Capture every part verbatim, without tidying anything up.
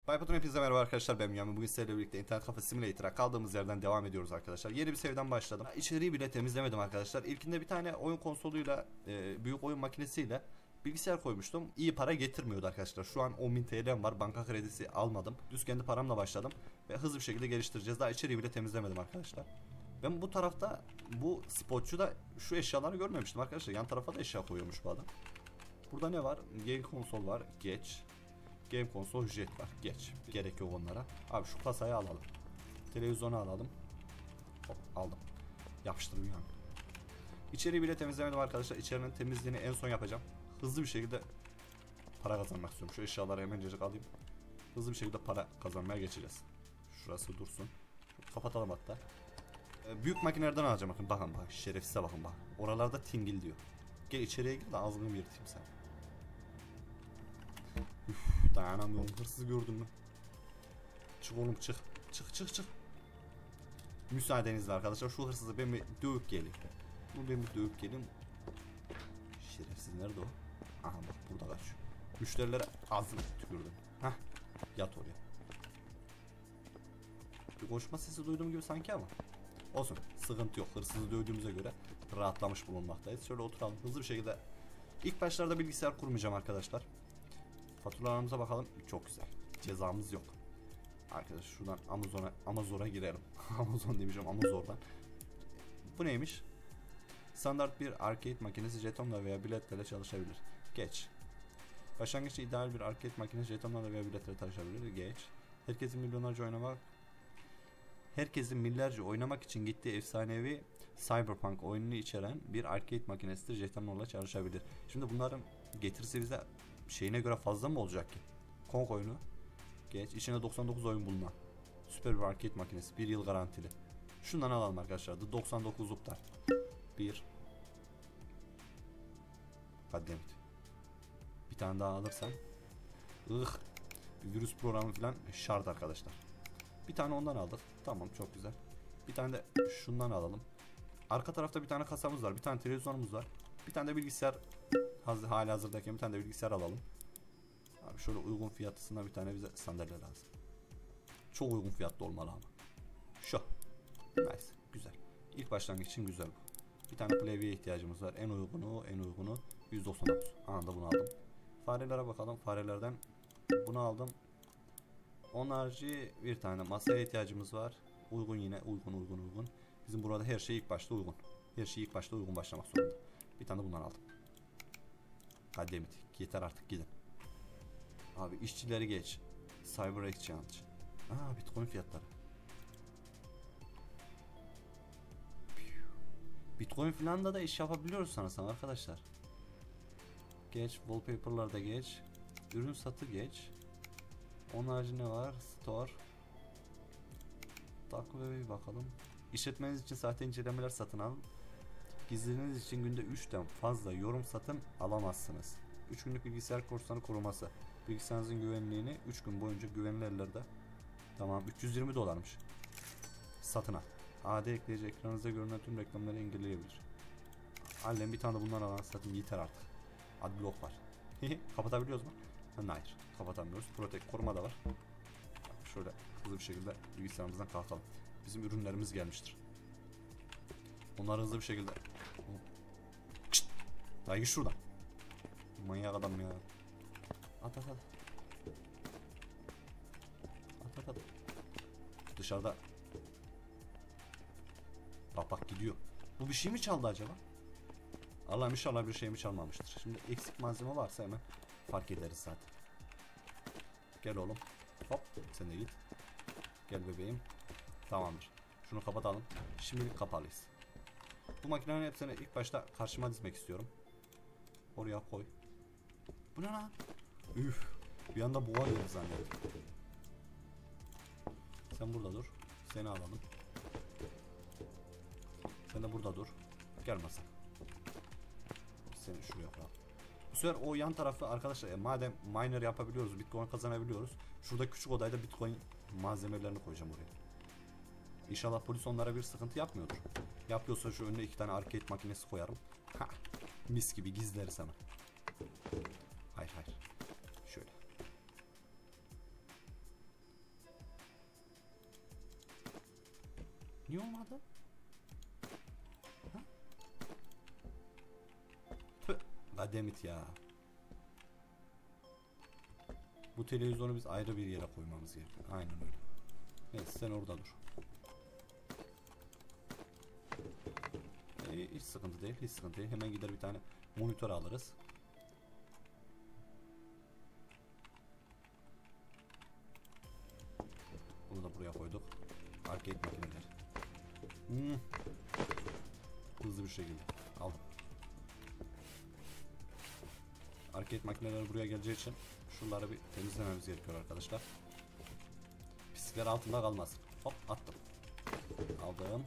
Baypatron hepinize merhaba arkadaşlar, ben Bünyamin. Bugün sizlerle birlikte internet kafe simulator'a kaldığımız yerden devam ediyoruz arkadaşlar. Yeni bir seriden başladım. İçeriği bile temizlemedim arkadaşlar. İlkinde bir tane oyun konsoluyla, e, büyük oyun makinesiyle bilgisayar koymuştum. İyi para getirmiyordu arkadaşlar. Şu an on bin T L'm var. Banka kredisi almadım. Düz kendi paramla başladım. Ve hızlı bir şekilde geliştireceğiz. Daha içeriği bile temizlemedim arkadaşlar. Ben bu tarafta, bu spotçuda şu eşyaları görmemiştim arkadaşlar. Yan tarafa da eşya koyuyormuş bu adam. Burada ne var? Game konsol var. Geç. Game konsol jet var. Geç. Gerek yok onlara. Abi şu kasayı alalım. Televizyonu alalım. Hop, aldım. Yapıştırdım yani. İçeriği bile temizlemedim arkadaşlar. İçerinin temizliğini en son yapacağım. Hızlı bir şekilde para kazanmak istiyorum. Şu eşyaları hemencecik alayım. Hızlı bir şekilde para kazanmaya geçeceğiz. Şurası dursun. Kapatalım hatta. Ee, büyük makinelerden alacağım. Bakın bakın bak. Şerefsize bakın bak. Oralarda tingil diyor. Gel içeriye gir de ağzını bir yırtayım sen. Üff, dayanamıyorum. Hırsız gördün mü? Çık oğlum çık. Çık çık çık. Müsaadenizle arkadaşlar, şu hırsızı ben bir dövüp geleyim. Bu ben bir dövüp geleyim. Şerefsiz nerede o? Aha bak burada kaçıyor. Müşterilere ağzını tükürdüm. Hah, yat oraya. Bir konuşma sesi duyduğum gibi sanki ama. Olsun, sıkıntı yok. Hırsızı dövdüğümüze göre rahatlamış bulunmaktayız. Şöyle oturalım hızlı bir şekilde. İlk başlarda bilgisayar kurmayacağım arkadaşlar. Faturalarımıza bakalım. Çok güzel. Cezamız yok. Arkadaş şuradan Amazon'a Amazon'a girelim. Amazon demeyeceğim, Amazon'dan. Bu neymiş? Standart bir arcade makinesi jetonla veya biletlerle çalışabilir. Geç. Başlangıçta ideal bir arcade makinesi jetonlarla veya biletlerle çalışabilir. Geç. Herkesin milyonlarca oynamak Herkesin milyarca oynamak için gittiği efsanevi Cyberpunk oyununu içeren bir arcade makinesidir. Jetonlarla çalışabilir. Şimdi bunların getirisi bize şeyine göre fazla mı olacak ki? Kong oyunu. Geç. İçinde doksan dokuz oyun bulunan süper bir arcade makinesi. Bir yıl garantili. Şundan alalım arkadaşlar. The doksan dokuzluklar. Bir. Goddammit. Bir tane daha alırsam. Ih. Bir virüs programı falan şart arkadaşlar. Bir tane ondan aldık. Tamam, çok güzel. Bir tane de şundan alalım. Arka tarafta bir tane kasamız var. Bir tane televizyonumuz var. Bir tane de bilgisayar hazır, hali hazırdayken bir tane de bilgisayar alalım. Abi şöyle uygun fiyatısından bir tane bize sandalye lazım. Çok uygun fiyatlı olmalı ama. Şu. Nice. Güzel. İlk başlangıç için güzel bu. Bir tane klavyeye ihtiyacımız var. En uygunu, en uygunu yüz doksan dokuz. Anında bunu aldım. Farelere bakalım. Farelerden bunu aldım. Onun harici bir tane masaya ihtiyacımız var. Uygun yine. Uygun, uygun, uygun. Bizim burada her şey ilk başta uygun. Her şey ilk başta uygun başlamak zorunda. Bir tane de bundan aldım. Goddammit. Yeter artık, gidin. Abi işçileri geç. Cyber Exchange. Aa, Bitcoin fiyatları. Bitcoin filan da da iş yapabiliyoruz sanırsam arkadaşlar. Geç. Wallpaper'larda geç. Ürün satı geç. Onun harici ne var? Store. Takvime bir bakalım. İşletmeniz için sahte incelemeler satın alın. Gizliliğiniz için günde üçten fazla yorum satın alamazsınız. üç günlük bilgisayar kurslarını koruması. Bilgisayarınızın güvenliğini üç gün boyunca güvenli ellerde. Tamam, üç yüz yirmi dolarmış. Satın al. A D ekleyici ekranınızda görünen tüm reklamları engelleyebilir. Alem bir tane de bundan alan satın, yeter artık. Adblock var. Kapatabiliyoruz mu? Hayır, kapatamıyoruz. Protect koruma da var. Şöyle hızlı bir şekilde bilgisayarımızdan kalkalım. Bizim ürünlerimiz gelmiştir. Onları hızlı bir şekilde. Çıt! Daha git şuradan. Manyak adam ya. At at at. At at at. Dışarıda. Bak bak gidiyor. Bu bir şey mi çaldı acaba? Allah'ım inşallah bir şey mi çalmamıştır. Şimdi eksik malzeme varsa hemen fark ederiz zaten. Gel oğlum. Hop, sen de git. Gel bebeğim. Tamamdır. Şunu kapatalım. Şimdilik kapalıyız. Bu makinenin hepsini ilk başta karşıma dizmek istiyorum. Oraya koy. Bu ne lan? Üf. Bir anda boğa geldi zannettim. Sen burada dur. Seni alalım. Sen de burada dur. Gel masa. Seni şuraya koyalım. Bu sefer o yan tarafı arkadaşlar, e, madem miner yapabiliyoruz, bitcoin kazanabiliyoruz. Şurada küçük odayda bitcoin malzemelerini koyacağım oraya. İnşallah polis onlara bir sıkıntı yapmıyordur. Yapıyorsa şu önüne iki tane arcade makinesi koyarım. Ha, mis gibi gizleriz hemen. Hayır hayır. Şöyle. Niye olmadı? Ha? Tüh. Goddammit ya. Bu televizyonu biz ayrı bir yere koymamız gerekiyor. Aynen öyle. Neyse sen orada dur. Ee, hiç sıkıntı değil, hiç sıkıntı değil. Hemen gider bir tane monitör alırız. Bunu da buraya koyduk. Arcade makineler. Hmm. Hızlı bir şekilde aldım. Arcade makineler buraya geleceği için şunları bir temizlememiz gerekiyor arkadaşlar. Pislikler altında kalmasın. Hop attım. Aldım.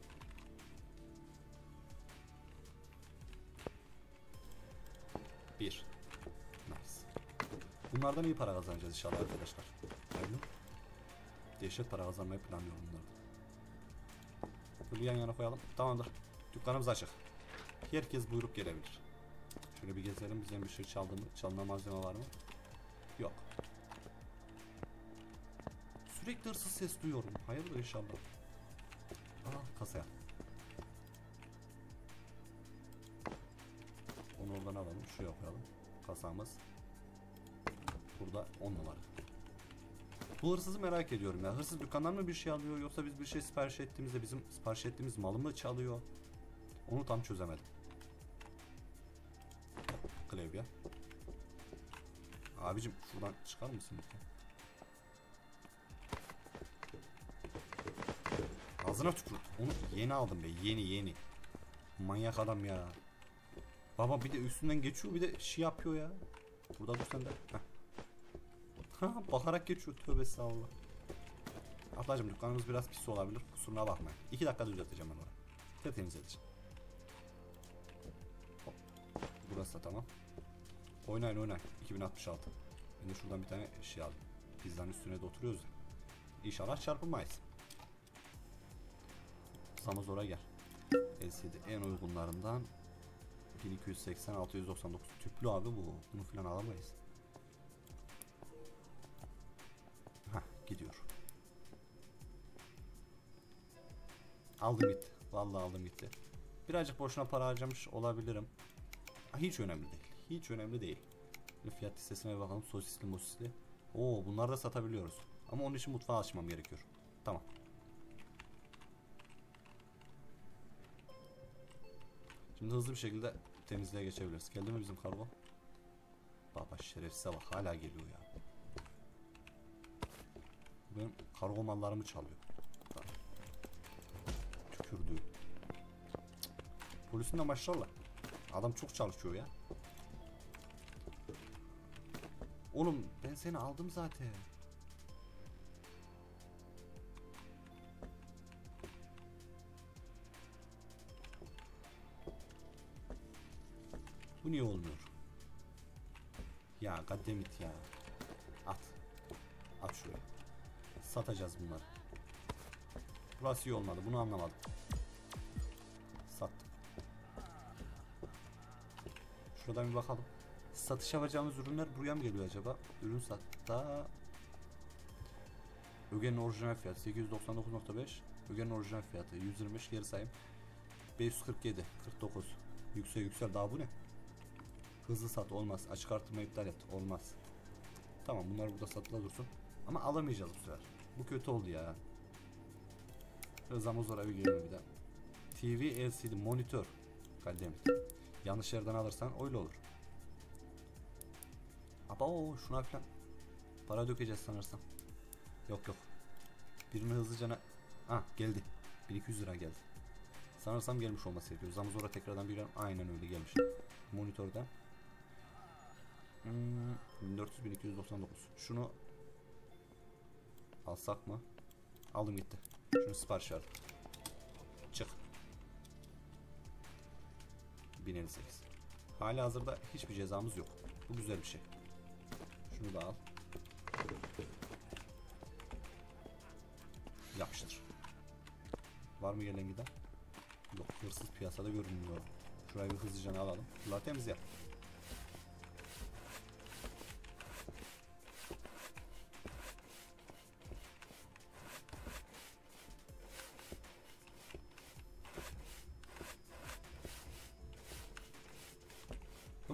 Bir. Nice. Bunlardan iyi para kazanacağız inşallah arkadaşlar. Hayırlı. Dehşet para kazanmayı planlıyorum bunlardan. Böyle yan yana koyalım. Tamamdır. Dükkanımız açık. Herkes buyurup gelebilir. Şöyle bir gezelim. Bizden bir şey çaldı mı? Çalınan malzeme var mı? Yok. Sürekli hırsız ses duyuyorum. Hayırdır inşallah. Aa, kasaya. Onu oradan alalım. Şuraya koyalım. Kasamız. Burada on numara. Bu hırsızı merak ediyorum ya. Hırsız dükkandan mı bir şey alıyor yoksa biz bir şey sipariş ettiğimizde bizim sipariş ettiğimiz malı mı çalıyor? Onu tam çözemedim. Klavye. Abicim şuradan çıkar mısın lütfen? Ağzına tükür. Onu yeni aldım be. Yeni yeni. Manyak adam ya. Baba bir de üstünden geçiyor bir de şey yapıyor ya. Burada dur sen de. Heh. Ha, bakarak geçiyor. Tövbe estağfurullah. Ablacım dükkanımız biraz pis olabilir. Kusuruna bakmayın. İki dakikada düzelteceğim ben orayı. Tertemiz edeceğim. Hop. Burası da tamam. Oynayın oynayın. iki bin altmış altı. Ben de şuradan bir tane şey aldım. Pizzanın üstüne de oturuyoruz ya. İnşallah çarpılmayız. Samazora gel. L C D en uygunlarından bin iki yüz seksen altı yüz doksan dokuz tüplü abi bu. Bunu falan alamayız. Hah gidiyor. Aldım gitti. Vallahi aldım gitti. Birazcık boşuna para harcamış olabilirim. Hiç önemli değil. Hiç önemli değil. Bir fiyat listesine bakalım. Sosisli mosisli. Oo bunları da satabiliyoruz. Ama onun için mutfağı açmam gerekiyor. Tamam. Şimdi hızlı bir şekilde temizliğe geçebiliriz. Geldi mi bizim kargo? Baba şerefsize bak hala geliyor ya. Benim kargo mallarımı çalıyor. Tükürdü. Polisin de maşallah. Adam çok çalışıyor ya. Oğlum ben seni aldım zaten. Bu niye olmuyor? Ya goddammit ya. At. At şuraya. Satacağız bunları. Burası iyi olmadı. Bunu anlamadım. Sattım. Şuradan bir bakalım. Satış yapacağımız ürünler buraya mı geliyor acaba? Ürün satta. Öge'nin orijinal fiyatı sekiz yüz doksan dokuz nokta beş. Öge'nin orijinal fiyatı yüz yirmi beş, geri sayayım. beş yüz kırk yedi, kırk dokuz. Yüksel yüksel, daha bu ne? Hızlı sat, olmaz. Açık artırma iptal et, olmaz. Tamam bunlar burada satıla dursun. Ama alamayacağız bu sefer. Bu kötü oldu ya. Zamozora bir gelelim bir de. T V L C D monitör. Kalem. Yanlış yerden alırsan öyle olur. Aba şuna falan para dökeceğiz sanırsam. Yok yok. Birini hızlıca ha geldi. bin iki yüz lira geldi. Sanırsam gelmiş olması gerekiyor. Zamozora tekrardan bir aynen öyle gelmiş. Monitörden. Hmm, bin dört yüz bin iki yüz doksan dokuz. Şunu alsak mı? Aldım gitti. Şunu sipariş verdim. Çık. bin elli sekiz. Hali hazırda hiçbir cezamız yok. Bu güzel bir şey. Şunu da al. Yapıştır. Var mı gelen giden? Yok, hırsız piyasada görünmüyor. Şurayı bir hızlıca alalım. Bunları temizleyelim.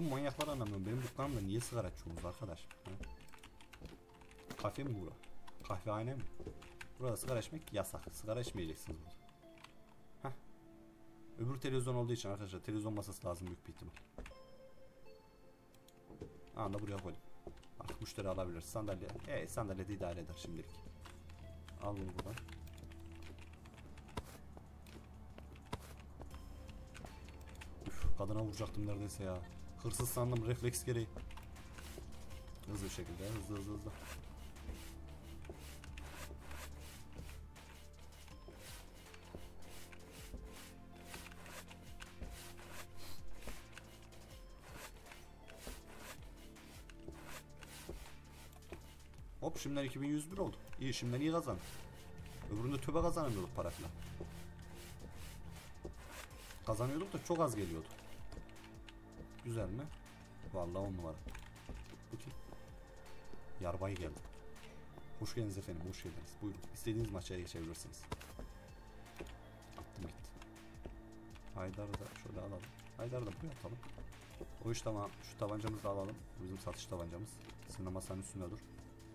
bu manyakları anlamıyorum. Benim dükkanımda niye sigara içiyorsunuz arkadaş? Ha? Kafe mi bura? Kahvehane mi? Burada sigara içmek yasak. Sigara içmeyeceksiniz burada. Heh. Öbür televizyon olduğu için arkadaşlar televizyon masası lazım büyük bir ihtimal. Anda buraya koydum. Artık müşteri alabilir. Sandalye. Evet, sandalye de idare eder şimdilik. Al bunu buradan. Üf, kadına vuracaktım neredeyse ya. Hırsız sandım refleks gereği. Hızlı bir şekilde hızlı hızlı hızlı. Hop şimdiden iki bin yüz bir oldu. İyi, şimdiden iyi kazandık. Öbüründe tübe kazanamıyorduk para falan. Kazanıyorduk da çok az geliyordu. Güzel mi? Vallahi on numara. Bu kim? Yarbay geldi. Hoş geldiniz efendim, hoş geldiniz. Buyurun, istediğiniz maçaya geçebilirsiniz. Attım gitti. Haydar'ı da şöyle alalım. Haydar'ı da buraya atalım. O iş tamam. Şu tabancamızı da alalım. Bu bizim satış tabancamız. Senin masanın üstünde dur.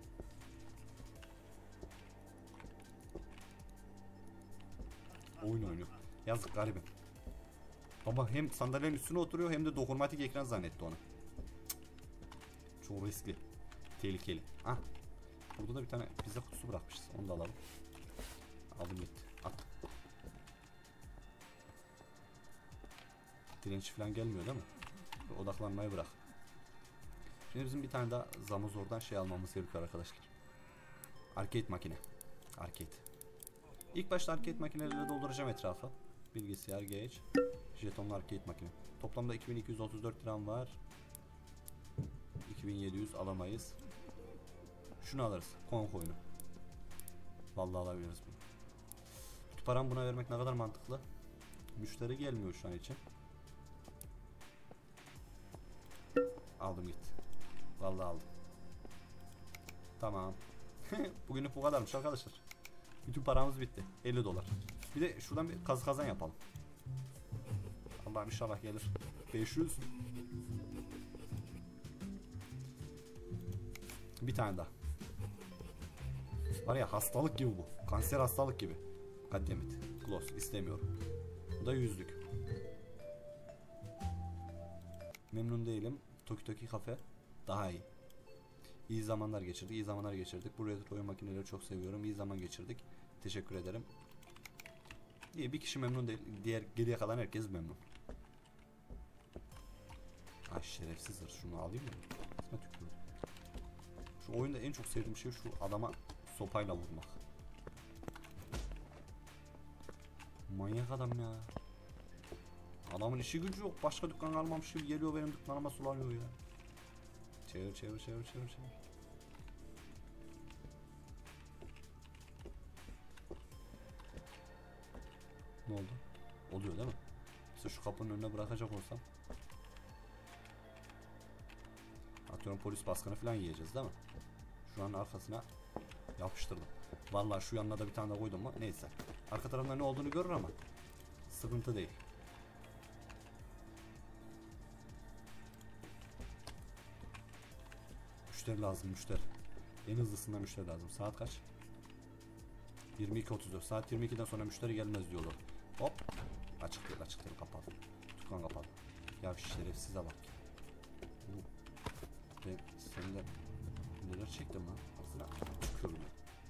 Oyun oynuyor. Yazık garibim. Baba hem sandalyenin üstüne oturuyor hem de dokunmatik ekran zannetti onu. Cık. Çok riskli. Tehlikeli. Ah. Burada da bir tane pizza kutusu bırakmışız. Onu da alalım. Aldım gitti. At. Direnç falan gelmiyor değil mi? Odaklanmayı bırak. Şimdi bizim bir tane daha Zamozor'dan şey almamız gerekiyor arkadaşlar. Arcade makine. Arcade. İlk başta arcade makineleriyle dolduracağım etrafı. Bilgisayar geç. Jetonlu arcade makine. Toplamda iki bin iki yüz otuz dört liram var. iki bin yedi yüz alamayız. Şunu alırız. Konk oyunu. Vallahi alabiliriz bunu. Bütün paramı buna vermek ne kadar mantıklı. Müşteri gelmiyor şu an için. Aldım gitti. Vallahi aldım. Tamam. Bugünlük bu kadarmış arkadaşlar. Bütün paramız bitti. elli dolar. Bir de şuradan bir kazı kazan yapalım. Allah'ım inşallah gelir. beş yüz. Bir tane daha. Var ya hastalık gibi bu. Kanser hastalık gibi. Kaddemit. Gloss istemiyorum. Bu da yüzlük. Memnun değilim. Toki Toki kafe daha iyi. İyi zamanlar geçirdik. İyi zamanlar geçirdik. Bu retro oyun makineleri çok seviyorum. İyi zaman geçirdik. Teşekkür ederim. İyi, bir kişi memnun değil. Diğer geriye kalan herkes memnun. Ay şerefsiz hırs. Şunu alayım mı? Şu oyunda en çok sevdiğim şey şu adama sopayla vurmak. Manyak adam ya. Adamın işi gücü yok. Başka dükkan almamış gibi geliyor benim dükkanıma sulanıyor ya. Çevir çevir çevir çevir çevir. Ne oldu? Oluyor değil mi? İşte şu kapının önüne bırakacak olsam. Atıyorum polis baskını falan yiyeceğiz değil mi? Şu an arkasına yapıştırdım. Vallahi şu yanına da bir tane de koydum mu? Neyse. Arka tarafında ne olduğunu görür ama sıkıntı değil. Müşteri lazım, müşteri. En hızlısından müşteri lazım. Saat kaç? yirmi iki otuz dört. Saat yirmi ikiden sonra müşteri gelmez diyorlar. Hop. Açık değil, açık değil. Kapalı. Dükkan kapalı. Ya şerefsize bak. Ben senden neler çektim lan? Aslında tükürdüm.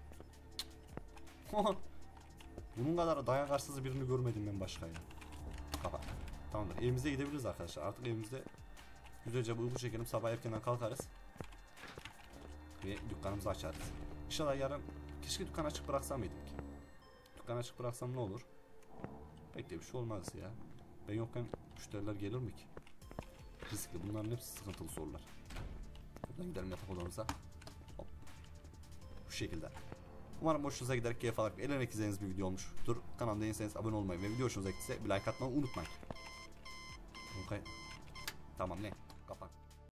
Bunun kadar dayak arsızı birini görmedim ben başka ya. Kapat. Tamamdır. Evimize gidebiliriz arkadaşlar. Artık evimizde güzelce bir uyku çekelim. Sabah erkenden kalkarız. Ve dükkanımızı açarız. İnşallah yarın keşke dükkan açık bıraksam mıydım ki? Dükkan açık bıraksam ne olur? Pek de bir şey olmaz ya. Ben yokken müşteriler gelir mi ki? Riskli. Bunların hepsi sıkıntılı sorular. Buradan gidelim yatak odamıza. Hop. Bu şekilde. Umarım hoşunuza giderek keyif alarak eğlenerek izlediğiniz bir video olmuştur. Kanalımda yeniyseniz abone olmayı ve video hoşunuza gittiyse bir like atmayı unutmayın. Okay. Tamam ne?